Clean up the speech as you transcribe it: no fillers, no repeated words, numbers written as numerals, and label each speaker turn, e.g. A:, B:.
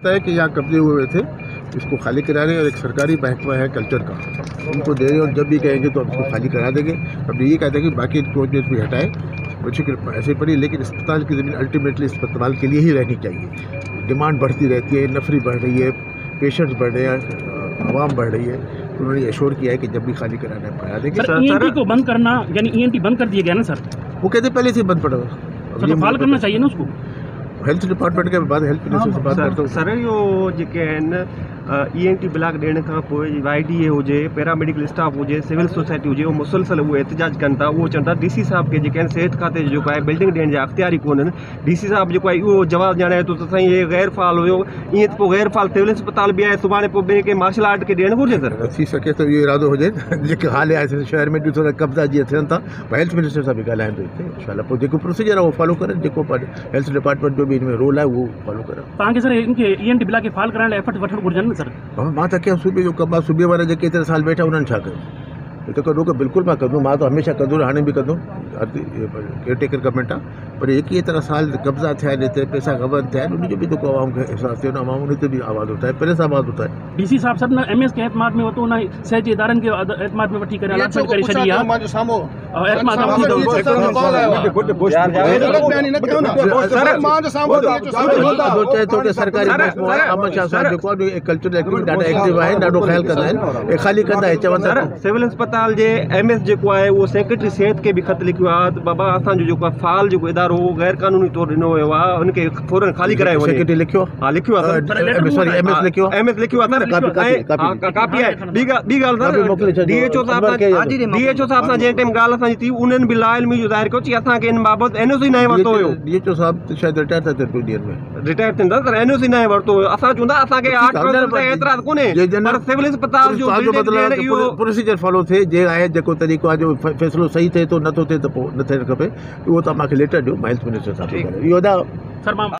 A: लगता है कि यहाँ कब्जे हुए थे, इसको खाली करा रहे हैं और एक सरकारी महकमा है कल्चर का, उनको दे रहे हैं और जब भी कहेंगे तो अब इसको खाली करा देंगे। अब ये कहते हैं कि बाकी कोच भी हटाए, बच्चे के ऐसे पड़ी, लेकिन अस्पताल की ज़मीन अल्टीमेटली अस्पताल के लिए ही रहनी चाहिए। डिमांड बढ़ती रहती है, नफरी बढ़ रही है, पेशेंट्स बढ़ रहे हैं, आवाम बढ़ रही है, तो उन्होंने एश्योर किया है कि जब भी खाली कराना है करा देंगे।
B: सर ईएनटी को बंद करना यानी ईएनटी बंद कर दिया गया ना सर?
A: वो कहते पहले से बंद पड़ा
B: सर, तो फाल करना चाहिए ना उसको।
A: हेल्थ डिपार्टमेंट के बाद हेल्थ मिनिस्टर से बात करता हूँ।
C: सर इहो जेके आहिनि ईएनटी ब्लॉक ॾियण खां पोइ YDA हुजे, पैरामेडिकल स्टाफ हुजे, सिविल सोसाइटी हुजे, उहो मुसलसल उहे एहतजाज कनि था। उहो चवनि था DC साहब खे जेके आहिनि सिहत खाते जो जेको आहे बिल्डिंग ॾियण जा अख़्तियारी कोन्हनि। DC साहब जेको आहे उहो जवाबु ॼाणाए थो त साईं हे गैर फाल हुयो, ईअं त पोइ गैर फाल सिविल अस्पताल बि आहे, सुभाणे पोइ ॿिए कंहिं मार्शल आर्ट खे ॾियणु घुरिजे सर?
A: थी सके तो ये इरादो हुजे जेके हाल आहे शहर में थोड़ा कब्जा जीअं थियनि था, हेल्थ मिनिस्टर सां बि ॻाल्हाइनि थो हिते इंशाल्लाह, पोइ जेको प्रोसीजर आहे उहो फॉलो करनि, जेको हेल्थ डिपार्टमेंट जो भी इनमें रोल आहे उहो फॉलो करनि।
B: तव्हांखे सर इनके ईएनटी ब्लॉक खे फाल कराइण लाइ एफर्ट वठणु घुरिजनि न सर?
A: मां त कयां सूबे जो कमु आहे, सूबे वारा जेके एतिरा साल वेठा उन्हनि छा कयो? हिते कॾो को बिल्कुलु मां कंदुमि, मां त हमेशह कंदुमि, हाणे बि कंदुमि, केयरटेकर गवर्नमेंट आहे, पर 21 साल कब्जा थिया आहिनि हिते, पैसा गबन थिया आहिनि, उनजो बि जेको आवाम खे एहसासु थियो न, आवाम उन ते बि आवाज़ उठाए, पहले सां आवाज़ उठाए।
B: DC साहब सभु न MS के एतमाद में वरितो, न सहज इदारनि खे एतमाद में वठी करे अलाटमेंट करे छॾी आहे। एतमाद
A: चए थो कि सरकारी अमन शाह साहब जेको आहे कल्चरल एक्टिविटी ॾाढा एक्टिव आहिनि, ॾाढो ख़्यालु कंदा आहिनि, ऐं ख़ाली कंदा आहिनि। चवनि था
C: सिविल अस्पताल जे MS जेको आहे उहो सेक्रेटरी सिहत खे बि ख़त लिखियो आहे त बाबा असांजो जेको आहे फाल जेको इदारो हो गैर कानूनी तौरु ॾिनो वियो आहे, उनखे फौरन खाली करायो वञे।
A: सेक्रेटरी लिखियो?
C: हा लिखियो आहे
A: सॉरी MS लिखियो?
C: MS लिखियो आहे सर, कापी आहे। ॿी ॻाल्हि सर, DHO साहब सां जंहिं टाइम ॻाल्हि असांजी थी, उन्हनि बि लाइल में ज़ाहिर कयो चई असांखे इन बाबति NOC न वरितो हुयो।
A: DHO साहब शायदि रिटायर था थियनि 2 ॾींहंनि में,
C: रिटायर थींदा सर, NOC न वरितो हुयो। असां चवंदा असांखे 8% ते एतिराज़ कोन्हे, पर सिविल अस्पताल जो
A: प्रोसीजर फॉलो थिए, जे आहे जेको तरीक़ो आहे, जो फ़ैसिलो सही थिए थो, नथो थिए त पोइ न थियणु खपे, उहो तव्हां मूंखे लेटर ॾियो, मां हेल्थ मिनिस्टर सां इहो
B: सर।